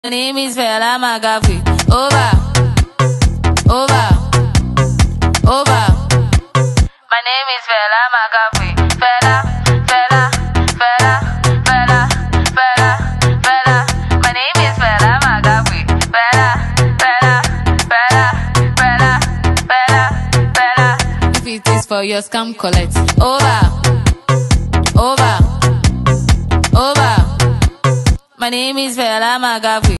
My name is Fela Magavi. Over, over, over. My name is Fela Magavi. Fela, Fela, Fela, Fela, Fela, Fela. My name is Fela Magavi. Fela, Fela, Fela, Fela, Fela, Fela. If it is for your scam, collect. Over, over, over. My name is Fela Magavi.